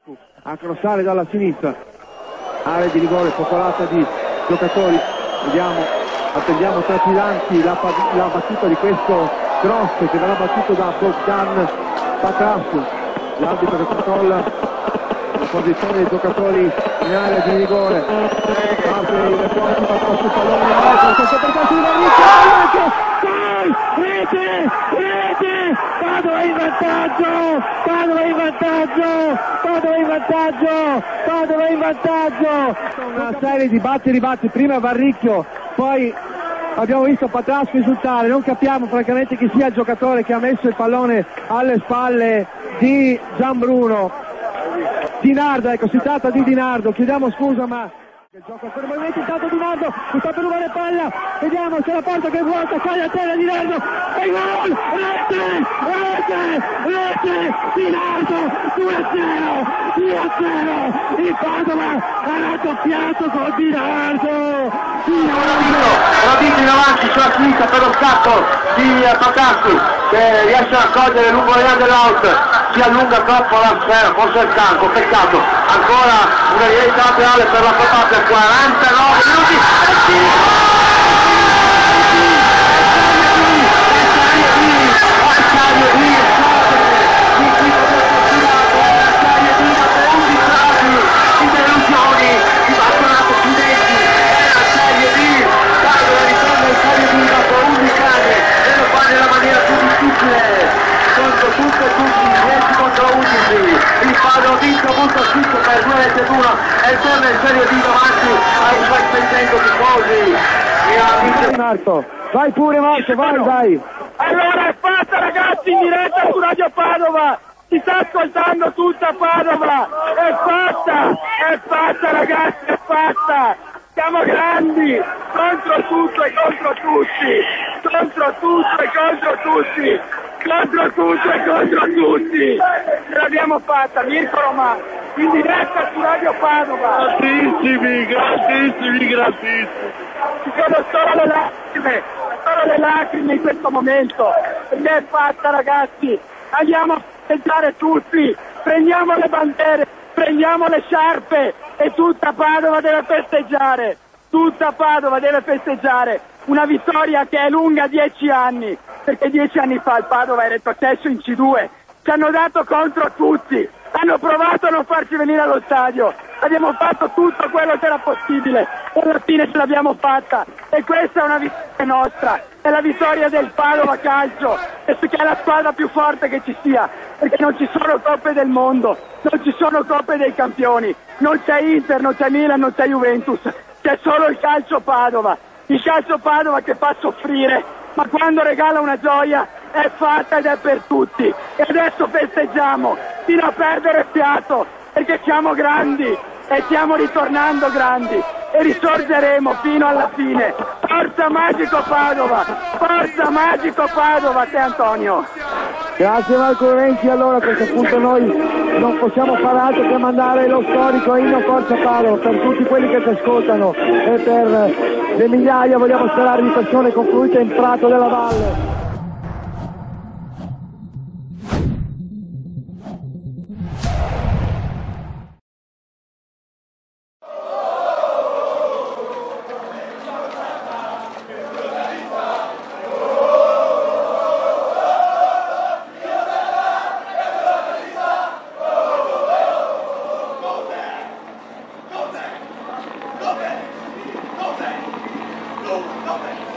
a crossare dalla sinistra, area di rigore popolata di giocatori. Vediamo, attendiamo trepidanti la battuta di questo cross che verrà battuto da Bogdan Patrascu. L'arbitro che controlla la posizione dei giocatori in area di rigore. Parte il reporto, Patrascu, il pallone in mezzo, questo per calcio di Varricchio, rete! Padova in vantaggio! Una serie di batti, prima Varricchio, poi abbiamo visto Patrascu esultare, non capiamo francamente chi sia il giocatore che ha messo il pallone alle spalle di Gianbruno. Di Nardo, ecco, si tratta di Di Nardo, chiediamo scusa ma... Il gioco ancora in movimento, intanto Di Nardo, si sta per rubare palla, vediamo se la porta che è vuota, cade a terra Di Nardo, e gol! Rete! Di Nardo, 2-0, il Padova ha raddoppiato con Di Nardo! Rodito in avanti sulla sinistra per lo scatto di Patrascu, che riesce a cogliere lungo le linee dell'out, si allunga troppo la sfera, forse è stanco, peccato, ancora una rientra laterale per la Patria, 49 minuti e contro tutto e tutti, 10 contro 11, il Padova ha vinto molto scritto per 2-1 e torna in Serie B davanti ai suoi spendendo tifosi. Marco, vai pure Marco, vai! Allora è fatta ragazzi, in diretta su Radio Padova, si sta ascoltando tutta Padova, è fatta ragazzi, è fatta! Siamo grandi, contro tutto e contro tutti, ce l'abbiamo fatta, Mirko Romano, in diretta su Radio Padova. Grandissimi. Ci sono solo le lacrime in questo momento, perché è fatta ragazzi, andiamo a festeggiare tutti, prendiamo le bandere, prendiamo le sciarpe e tutta Padova deve festeggiare, una vittoria che è lunga 10 anni, perché 10 anni fa il Padova era retrocesso in C2, ci hanno dato contro tutti, hanno provato a non farci venire allo stadio, abbiamo fatto tutto quello che era possibile e alla fine ce l'abbiamo fatta e questa è una vittoria nostra, è la vittoria del Padova Calcio, che è la squadra più forte che ci sia, perché non ci sono coppe del mondo, non ci sono coppe dei campioni, non c'è Inter, non c'è Milan, non c'è Juventus, c'è solo il calcio Padova che fa soffrire, ma quando regala una gioia è fatta ed è per tutti e adesso festeggiamo fino a perdere fiato perché siamo grandi e stiamo ritornando grandi e risorgeremo fino alla fine. Forza Magico Padova, te Antonio. Grazie Marco Renzi, allora a questo punto noi non possiamo fare altro che mandare lo storico inno Forza Padova per tutti quelli che ci ascoltano e per le migliaia, vogliamo sperare, di persone confluite in Prato della Valle. Go,